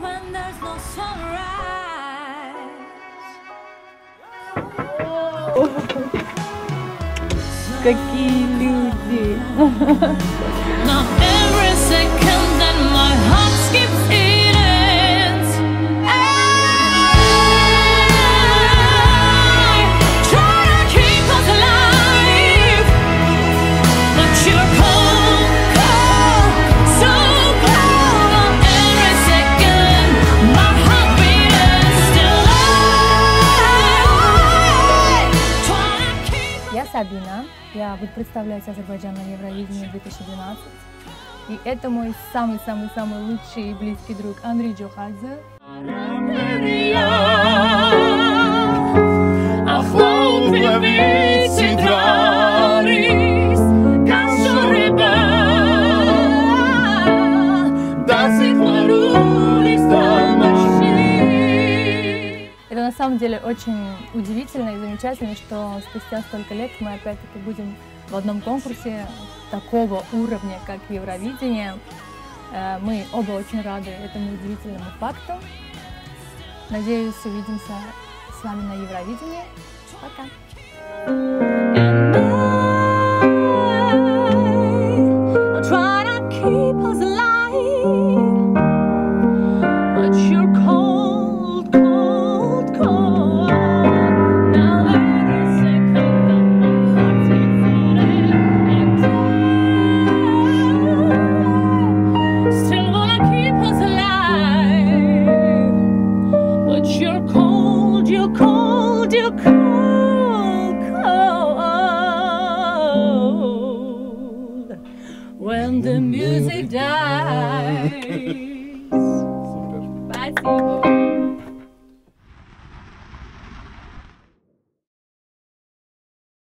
Какие люди! Я Сабина, я буду представлять Азербайджан на Евровидении 2012. И это мой самый-самый-самый лучший и близкий друг Андрей Джохадзе. Это на самом деле очень удивительно и замечательно, что спустя столько лет мы опять-таки будем в одном конкурсе такого уровня, как Евровидение. Мы оба очень рады этому удивительному факту. Надеюсь, увидимся с вами на Евровидении. Пока! You're cold, cold when the music dies. Спасибо.